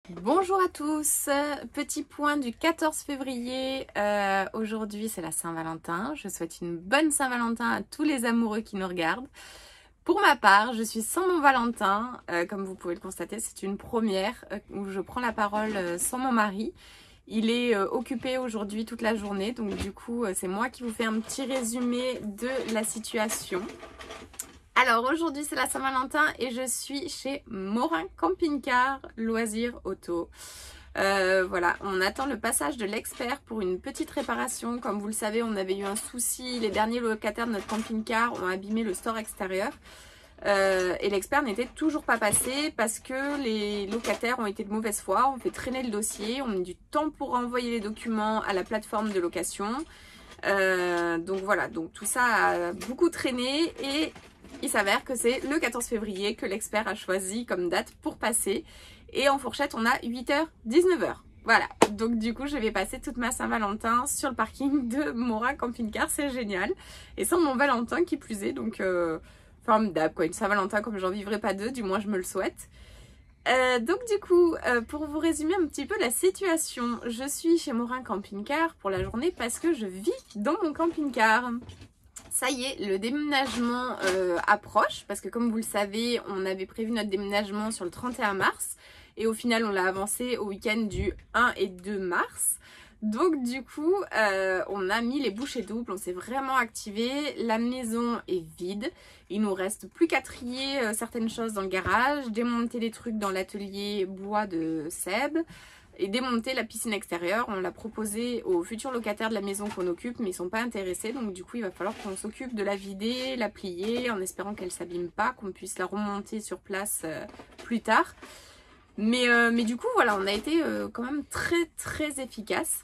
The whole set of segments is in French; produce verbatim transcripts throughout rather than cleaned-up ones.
Bonjour à tous, petit point du quatorze février, euh, aujourd'hui c'est la Saint-Valentin, je souhaite une bonne Saint-Valentin à tous les amoureux qui nous regardent. Pour ma part, je suis sans mon Valentin, euh, comme vous pouvez le constater, c'est une première euh, où je prends la parole euh, sans mon mari. Il est euh, occupé aujourd'hui toute la journée, donc du coup euh, c'est moi qui vous fais un petit résumé de la situation. Alors aujourd'hui c'est la Saint-Valentin et je suis chez Morin Camping-Car Loisirs Auto. Euh, voilà, on attend le passage de l'expert pour une petite réparation. Comme vous le savez, on avait eu un souci, les derniers locataires de notre camping-car ont abîmé le store extérieur. Euh, et l'expert n'était toujours pas passé parce que les locataires ont été de mauvaise foi, ont fait traîner le dossier, ont mis du temps pour envoyer les documents à la plateforme de location. Euh, donc voilà, donc tout ça a beaucoup traîné et il s'avère que c'est le quatorze février que l'expert a choisi comme date pour passer. Et en fourchette, on a huit heures, dix-neuf heures. Voilà, donc du coup, je vais passer toute ma Saint-Valentin sur le parking de Morin Camping-Car, c'est génial. Et sans mon Valentin qui plus est, donc euh, formidable quoi. Une Saint-Valentin comme j'en vivrai pas deux, du moins je me le souhaite. Euh, donc du coup, euh, pour vous résumer un petit peu la situation, je suis chez Morin Camping-Car pour la journée parce que je vis dans mon camping-car. Ça y est, le déménagement euh, approche parce que comme vous le savez, on avait prévu notre déménagement sur le trente et un mars et au final on l'a avancé au week-end du un et deux mars. Donc du coup, euh, on a mis les bouchées doubles, on s'est vraiment activé, la maison est vide, il nous reste plus qu'à trier euh, certaines choses dans le garage, démonter les trucs dans l'atelier bois de Seb, et démonter la piscine extérieure. On l'a proposé aux futurs locataires de la maison qu'on occupe, mais ils sont pas intéressés. Donc du coup, il va falloir qu'on s'occupe de la vider, la plier, en espérant qu'elle s'abîme pas, qu'on puisse la remonter sur place euh, plus tard. Mais, euh, mais du coup, voilà, on a été euh, quand même très très efficace.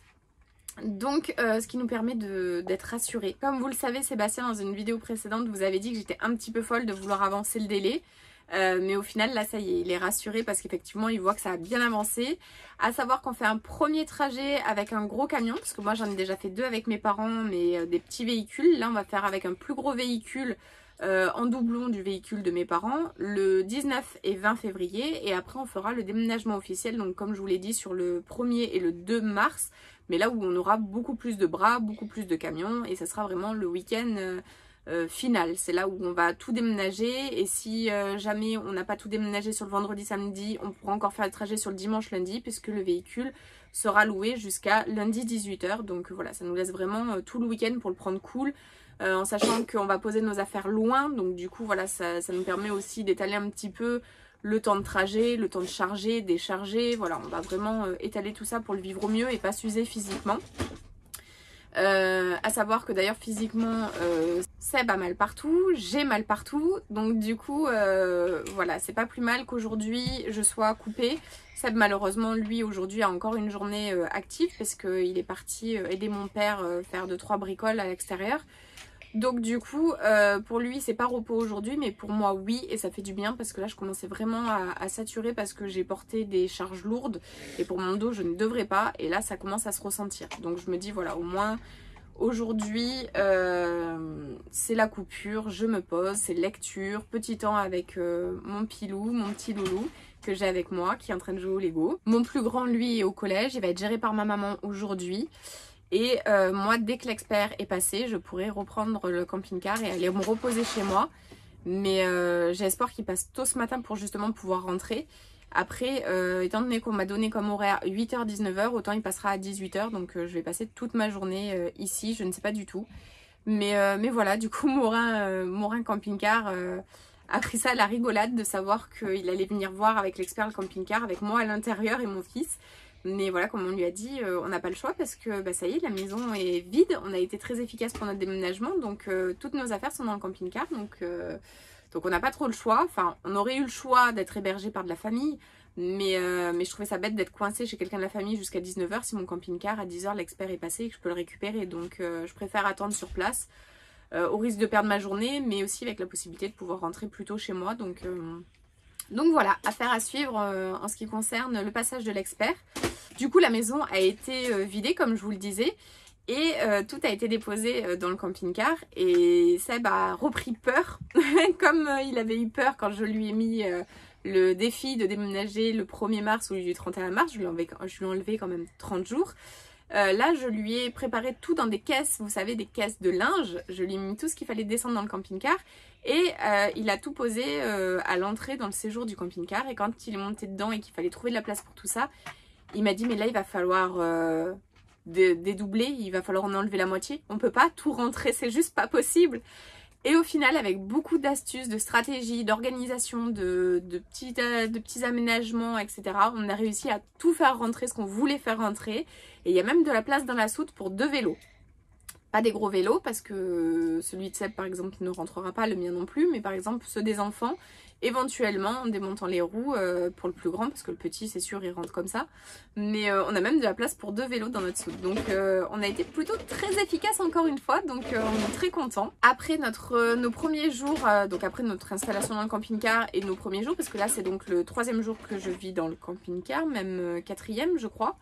Donc, euh, ce qui nous permet d'être rassurés. Comme vous le savez, Sébastien, dans une vidéo précédente, vous avez dit que j'étais un petit peu folle de vouloir avancer le délai. Euh, mais au final, là, ça y est, il est rassuré parce qu'effectivement, il voit que ça a bien avancé. À savoir qu'on fait un premier trajet avec un gros camion, parce que moi, j'en ai déjà fait deux avec mes parents, mais euh, des petits véhicules. Là, on va faire avec un plus gros véhicule euh, en doublon du véhicule de mes parents, le dix-neuf et vingt février. Et après, on fera le déménagement officiel, donc comme je vous l'ai dit, sur le premier et le deux mars. Mais là où on aura beaucoup plus de bras, beaucoup plus de camions, et ça sera vraiment le week-end... Euh, Euh, final, c'est là où on va tout déménager et si euh, jamais on n'a pas tout déménagé sur le vendredi samedi, on pourra encore faire le trajet sur le dimanche lundi puisque le véhicule sera loué jusqu'à lundi dix-huit heures. Donc voilà, ça nous laisse vraiment euh, tout le week-end pour le prendre cool euh, en sachant qu'on va poser nos affaires loin, donc du coup voilà, ça, ça nous permet aussi d'étaler un petit peu le temps de trajet, le temps de charger, décharger. Voilà, on va vraiment euh, étaler tout ça pour le vivre au mieux et pas s'user physiquement. Euh, à savoir que d'ailleurs physiquement euh, Seb a mal partout, j'ai mal partout, donc du coup euh, voilà, c'est pas plus mal qu'aujourd'hui je sois coupée. Seb malheureusement lui aujourd'hui a encore une journée euh, active parce qu'il est parti euh, aider mon père euh, faire deux trois bricoles à l'extérieur. Donc du coup, euh, pour lui, c'est pas repos aujourd'hui, mais pour moi, oui, et ça fait du bien parce que là, je commençais vraiment à, à saturer parce que j'ai porté des charges lourdes et pour mon dos, je ne devrais pas, et là, ça commence à se ressentir. Donc je me dis, voilà, au moins, aujourd'hui, euh, c'est la coupure, je me pose, c'est lecture, petit temps avec euh, mon pilou, mon petit loulou que j'ai avec moi, qui est en train de jouer au Lego. Mon plus grand, lui, est au collège, il va être géré par ma maman aujourd'hui. Et euh, moi, dès que l'expert est passé, je pourrai reprendre le camping-car et aller me reposer chez moi. Mais euh, j'ai espoir qu'il passe tôt ce matin pour justement pouvoir rentrer. Après, euh, étant donné qu'on m'a donné comme horaire huit heures dix-neuf heures, autant il passera à dix-huit heures. Donc euh, je vais passer toute ma journée euh, ici, je ne sais pas du tout. Mais, euh, mais voilà, du coup, Morin, euh, Morin Camping-Car euh, a pris ça à la rigolade de savoir qu'il allait venir voir avec l'expert le camping-car, avec moi à l'intérieur et mon fils. Mais voilà, comme on lui a dit, euh, on n'a pas le choix parce que bah, ça y est, la maison est vide. On a été très efficace pour notre déménagement. Donc euh, toutes nos affaires sont dans le camping-car. Donc, euh, donc on n'a pas trop le choix. Enfin, on aurait eu le choix d'être hébergé par de la famille. Mais, euh, mais je trouvais ça bête d'être coincé chez quelqu'un de la famille jusqu'à dix-neuf heures si mon camping-car à dix heures l'expert est passé et que je peux le récupérer. Donc euh, je préfère attendre sur place euh, au risque de perdre ma journée, mais aussi avec la possibilité de pouvoir rentrer plus tôt chez moi. Donc, euh, donc voilà, affaire à suivre euh, en ce qui concerne le passage de l'expert. Du coup, la maison a été euh, vidée, comme je vous le disais, et euh, tout a été déposé euh, dans le camping-car. Et Seb a repris peur, comme euh, il avait eu peur quand je lui ai mis euh, le défi de déménager le premier mars au lieu du trente et un mars, je lui ai enlevé, je lui ai enlevé quand même trente jours. Euh, là, je lui ai préparé tout dans des caisses, vous savez, des caisses de linge. Je lui ai mis tout ce qu'il fallait descendre dans le camping-car et euh, il a tout posé euh, à l'entrée dans le séjour du camping-car. Et quand il est monté dedans et qu'il fallait trouver de la place pour tout ça, il m'a dit mais là il va falloir euh, dédoubler, il va falloir en enlever la moitié. On peut pas tout rentrer, c'est juste pas possible. Et au final, avec beaucoup d'astuces, de stratégies, d'organisation, de, de, petits, de petits aménagements, et cetera, on a réussi à tout faire rentrer, ce qu'on voulait faire rentrer. Et il y a même de la place dans la soute pour deux vélos. Pas des gros vélos, parce que celui de Seb, par exemple, ne rentrera pas, le mien non plus. Mais par exemple, ceux des enfants, éventuellement, en démontant les roues euh, pour le plus grand, parce que le petit, c'est sûr, il rentre comme ça. Mais euh, on a même de la place pour deux vélos dans notre soute. Donc, euh, on a été plutôt très efficace encore une fois. Donc, euh, on est très contents. Après notre, euh, nos premiers jours, euh, donc après notre installation dans le camping-car et nos premiers jours, parce que là, c'est donc le troisième jour que je vis dans le camping-car, même euh, quatrième, je crois.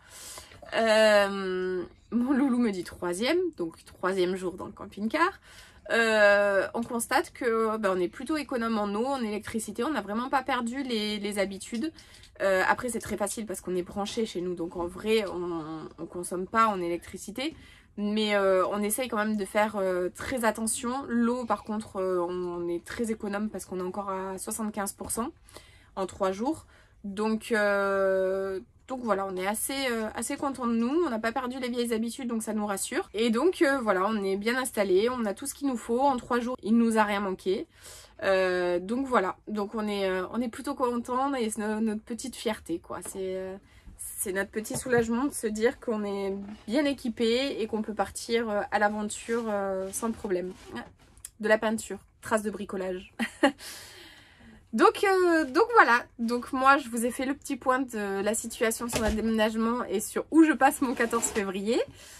Euh, mon loulou me dit troisième, donc troisième jour dans le camping-car. Euh, on constate que ben, on est plutôt économe en eau, en électricité, on n'a vraiment pas perdu les, les habitudes. Euh, après c'est très facile parce qu'on est branché chez nous, donc en vrai on ne consomme pas en électricité. Mais euh, on essaye quand même de faire euh, très attention. L'eau par contre euh, on est très économe parce qu'on est encore à soixante-quinze pour cent en trois jours. Donc... Euh, Donc voilà, on est assez, euh, assez content de nous, on n'a pas perdu les vieilles habitudes donc ça nous rassure. Et donc euh, voilà, on est bien installé, on a tout ce qu'il nous faut, en trois jours il nous a rien manqué. Euh, donc voilà, donc on est, euh, on est plutôt content et c'est no notre petite fierté quoi. C'est euh, c'est notre petit soulagement de se dire qu'on est bien équipé et qu'on peut partir euh, à l'aventure euh, sans problème. De la peinture, traces de bricolage. Donc, euh, donc voilà, donc moi je vous ai fait le petit point de la situation sur notre déménagement et sur où je passe mon quatorze février.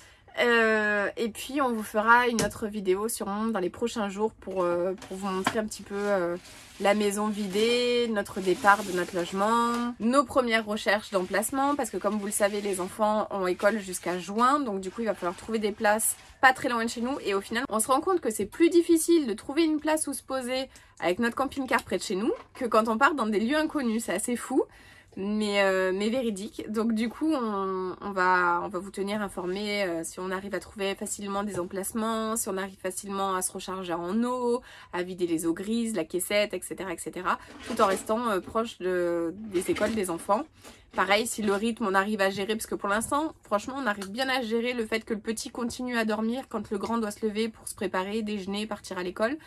Euh, et puis on vous fera une autre vidéo sûrement dans les prochains jours pour, euh, pour vous montrer un petit peu euh, la maison vidée, notre départ de notre logement, nos premières recherches d'emplacement parce que comme vous le savez les enfants ont école jusqu'à juin, donc du coup il va falloir trouver des places pas très loin de chez nous et au final on se rend compte que c'est plus difficile de trouver une place où se poser avec notre camping-car près de chez nous que quand on part dans des lieux inconnus, c'est assez fou. Mais, euh, mais véridique. Donc du coup on, on, va, on va vous tenir informés euh, si on arrive à trouver facilement des emplacements, si on arrive facilement à se recharger en eau, à vider les eaux grises, la caissette, et cetera et cetera. Tout en restant euh, proche de, des écoles des enfants. Pareil, si le rythme on arrive à gérer, parce que pour l'instant, franchement, on arrive bien à gérer le fait que le petit continue à dormir quand le grand doit se lever pour se préparer, déjeuner, partir à l'école.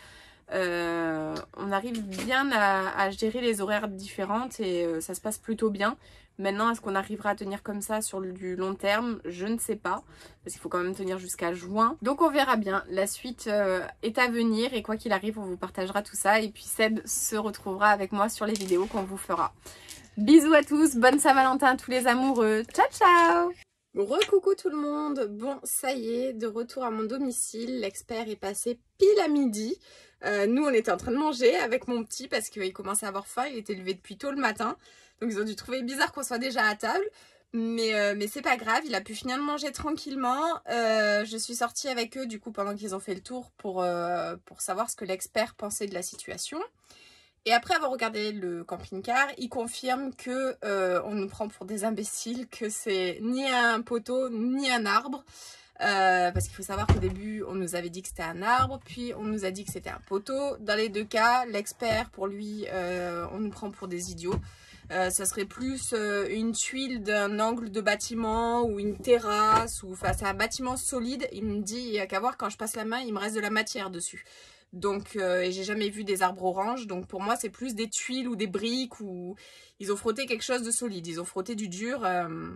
Euh, on arrive bien à, à gérer les horaires différentes et euh, ça se passe plutôt bien. Maintenant, est-ce qu'on arrivera à tenir comme ça sur du long terme? Je ne sais pas, parce qu'il faut quand même tenir jusqu'à juin. Donc on verra bien, la suite euh, est à venir et quoi qu'il arrive, on vous partagera tout ça. Et puis Seb se retrouvera avec moi sur les vidéos qu'on vous fera. Bisous à tous, bonne Saint-Valentin à tous les amoureux, ciao ciao! Recoucou tout le monde, bon ça y est, de retour à mon domicile, l'expert est passé pile à midi. Euh, nous on était en train de manger avec mon petit parce qu'il commençait à avoir faim, il était levé depuis tôt le matin. Donc ils ont dû trouver bizarre qu'on soit déjà à table. Mais, euh, mais c'est pas grave, il a pu finir de manger tranquillement. Euh, je suis sortie avec eux du coup pendant qu'ils ont fait le tour pour, euh, pour savoir ce que l'expert pensait de la situation. Et après avoir regardé le camping-car, il confirme que euh, on nous prend pour des imbéciles, que c'est ni un poteau ni un arbre. Euh, parce qu'il faut savoir qu'au début, on nous avait dit que c'était un arbre, puis on nous a dit que c'était un poteau. Dans les deux cas, l'expert, pour lui, euh, on nous prend pour des idiots. Euh, ça serait plus euh, une tuile d'un angle de bâtiment ou une terrasse, ou enfin c'est un bâtiment solide. Il me dit, il n'y a qu'à voir, quand je passe la main, il me reste de la matière dessus. Donc, euh, et j'ai jamais vu des arbres oranges, donc pour moi c'est plus des tuiles ou des briques, ou ils ont frotté quelque chose de solide, ils ont frotté du dur. Euh...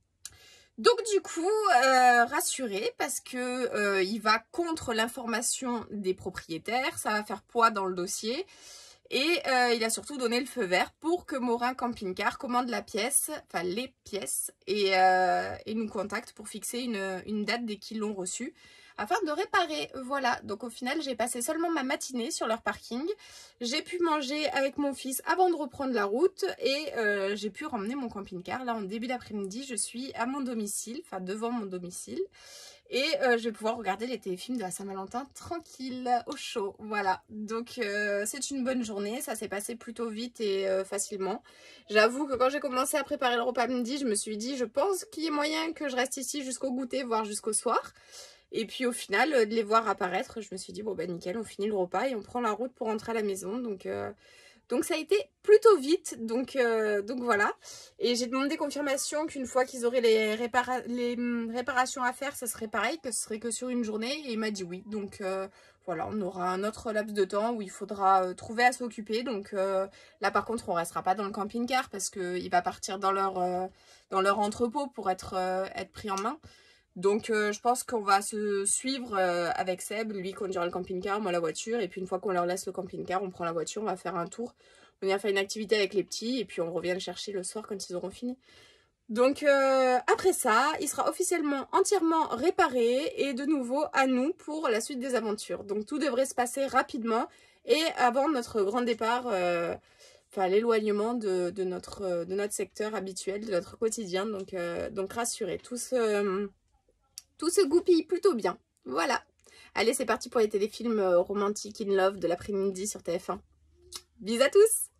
Donc du coup, euh, rassurée parce que euh, il va contre l'information des propriétaires, ça va faire poids dans le dossier. Et euh, il a surtout donné le feu vert pour que Morin Camping Car commande la pièce, enfin les pièces, et, euh, et nous contacte pour fixer une, une date dès qu'ils l'ont reçue. afin de réparer. Voilà, donc au final j'ai passé seulement ma matinée sur leur parking. J'ai pu manger avec mon fils avant de reprendre la route et euh, j'ai pu ramener mon camping-car. Là en début d'après-midi je suis à mon domicile, enfin devant mon domicile. Et euh, je vais pouvoir regarder les téléfilms de la Saint-Valentin tranquille, au chaud. Voilà, donc euh, c'est une bonne journée. Ça s'est passé plutôt vite et euh, facilement. J'avoue que quand j'ai commencé à préparer le repas midi, je me suis dit, je pense qu'il y a moyen que je reste ici jusqu'au goûter, voire jusqu'au soir. Et puis au final, euh, de les voir apparaître, je me suis dit, bon bah nickel, on finit le repas et on prend la route pour rentrer à la maison. Donc... Euh, Donc ça a été plutôt vite, donc, euh, donc voilà. Et j'ai demandé confirmation qu'une fois qu'ils auraient les, répara les réparations à faire, ça serait pareil, que ce serait que sur une journée. Et il m'a dit oui. Donc euh, voilà, on aura un autre laps de temps où il faudra euh, trouver à s'occuper. Donc euh, là par contre, on ne restera pas dans le camping-car parce qu'il va partir dans leur, euh, dans leur entrepôt pour être, euh, être pris en main. Donc euh, je pense qu'on va se suivre euh, avec Seb, lui conduira le camping-car, moi la voiture, et puis une fois qu'on leur laisse le camping-car, on prend la voiture, on va faire un tour, on vient faire une activité avec les petits, et puis on revient le chercher le soir quand ils auront fini. Donc euh, après ça, il sera officiellement entièrement réparé, et de nouveau à nous pour la suite des aventures. Donc tout devrait se passer rapidement, et avant notre grand départ, euh, enfin l'éloignement de, de, notre, de notre secteur habituel, de notre quotidien, donc, euh, donc rassurez, tous... Euh, Tout se goupille plutôt bien. Voilà. Allez, c'est parti pour les téléfilms romantiques in love de l'après-midi sur T F un. Bisous à tous!